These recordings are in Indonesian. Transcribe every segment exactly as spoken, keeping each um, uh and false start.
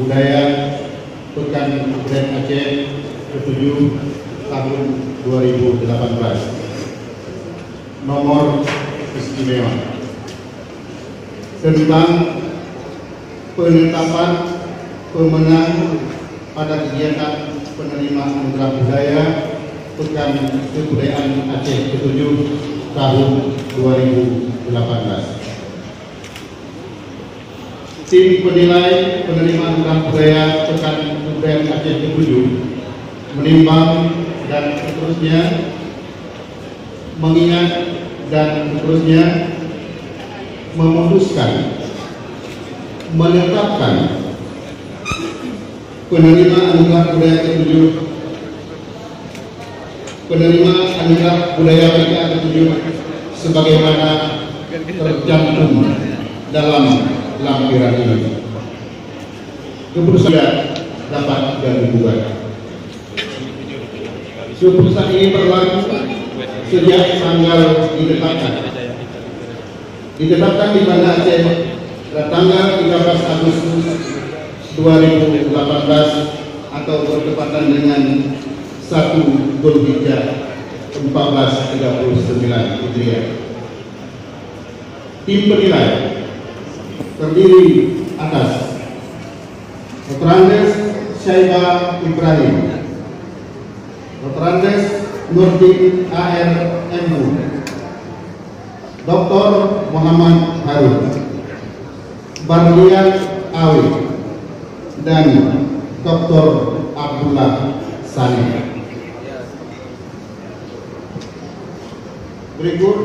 Budaya Pekan Kebudayaan Aceh ketujuh tahun dua ribu delapan belas. Nomor istimewa tentang penetapan pemenang pada kegiatan penerima anugerah budaya Pekan Kebudayaan Aceh ketujuh tahun dua ribu delapan belas. Tim penilai penerima anugerah budaya Pekan Kebudayaan Aceh ketujuh menimbang dan seterusnya, mengingat dan seterusnya, memutuskan menetapkan penerima anugerah budaya ketujuh penerima anugerah budaya Pekan ketujuh sebagaimana tercantum dalam lampiran ini. Keputusan dapat digugat. Keputusan ini berlaku sejak tanggal ditetapkan. Ditetapkan di Banda Aceh pada tanggal tiga belas Agustus dua ribu delapan belas atau bertepatan dengan satu Dzulhijjah seribu empat ratus tiga puluh sembilan Hijriah. Tim penilai terdiri atas Doktor Andes Syaibah Ibrahim, Doktor Andes Nurdin A R M U, Doktor Muhammad Harun, Barlian Awi, dan Doktor Abdullah Sani. Berikut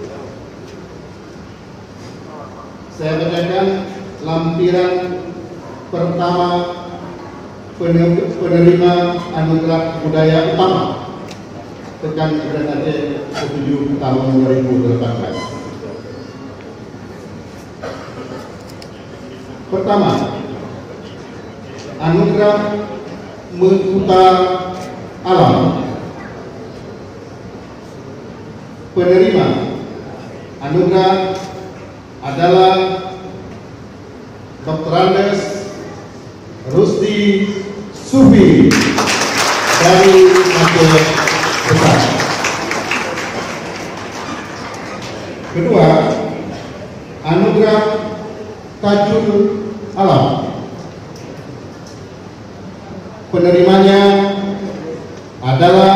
saya bacakan lampiran pertama penerima anugerah budaya utama Pekan Kebudayaan Aceh ketujuh tahun dua ribu delapan belas. Pertama, anugerah Mekuta Alam. Penerima anugerah adalah Doktor Andes Rusdi Sufi dari Aceh Besar. Kedua, anugerah Tajul Alam. Penerimanya adalah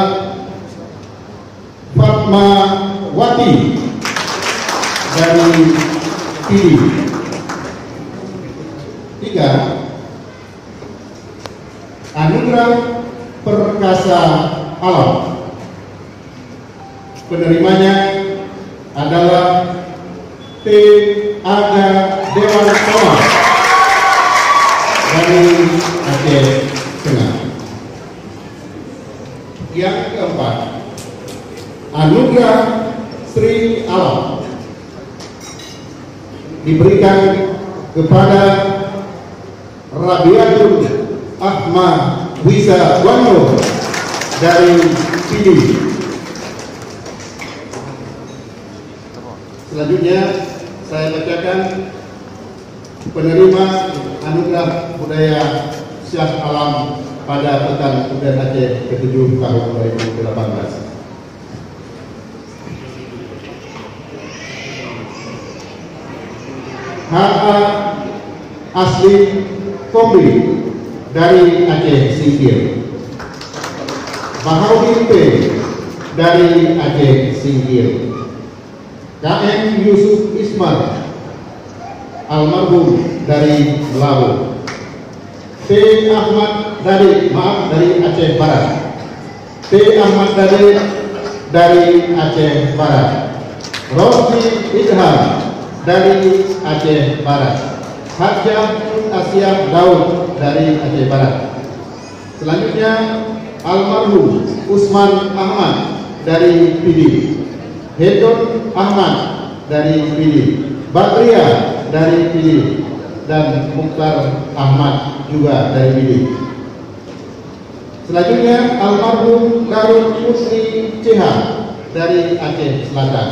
Fatma Wati dari Pidi. Tiga, anugerah Perkasa Alam. Penerimanya adalah T. Aga Dewan Thomas dari Aceh Tengah. Yang keempat, anugerah Sri Alam diberikan kepada Rabiatul Ahmad Wisa Wano dari Pidi. Selanjutnya saya bacakan penerima anugerah budaya Syah Alam pada Pekan Kebudayaan Aceh ketujuh tahun dua ribu delapan belas. H A Asli Kombi dari Aceh Singkil. Bahaudin P dari Aceh Singkil. K M Yusuf Ismar almarhum dari Lawu. T Ahmad Dadi, maaf, dari Aceh Barat. T Ahmad Dadi dari Aceh Barat. Rosdi Idham dari Aceh Barat. Hajjah Asyaf Daud dari Aceh Barat. Selanjutnya almarhum Usman Ahmad dari Pidi. Hedon Ahmad dari Pidi. Badria dari Pidi. Dan Mukhtar Ahmad juga dari Pidi. Selanjutnya almarhum Karun Musri Ceha dari Aceh Selatan.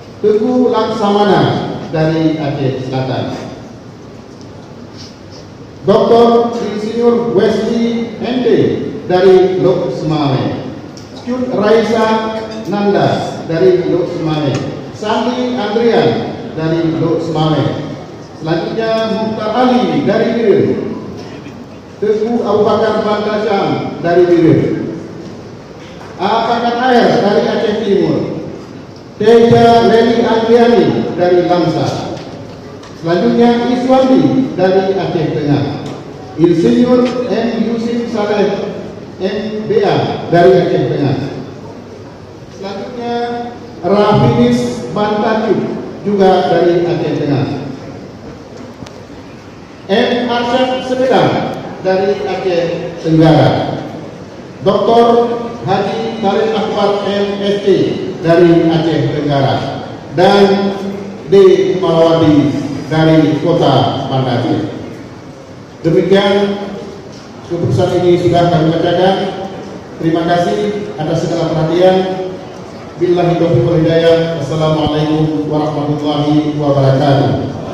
Teguh Laksamana dari Aceh Selatan. Doktor Insinyur Wesley N D dari Lok Semame, Cud Raisa Nanda dari Lok Semame, Sandi Andrian dari Lok Semame, selanjutnya Mukhtar Ali dari Biren, Teguh Abu Bakar Bandasam dari Biren, Apakan Air dari Aceh Timur, Teja Leli Adriani dari Lamsa, selanjutnya Iswandi dari Aceh Tengah, Insinyur M. Yusuf Saleh M B A dari Aceh Tengah, selanjutnya Rafinis Bantacu juga dari Aceh Tengah, M. Arsyad Sepeda dari Aceh Tenggara, Doktor Haji Tarik Akbar M S C dari Aceh Tenggara, dan D. Malawati dari Kota Banda Aceh. Demikian keputusan ini sudah kami bacakan. Terima kasih atas segala perhatian. Billahi taufiq wal hidayah. Wassalamualaikum warahmatullahi wabarakatuh.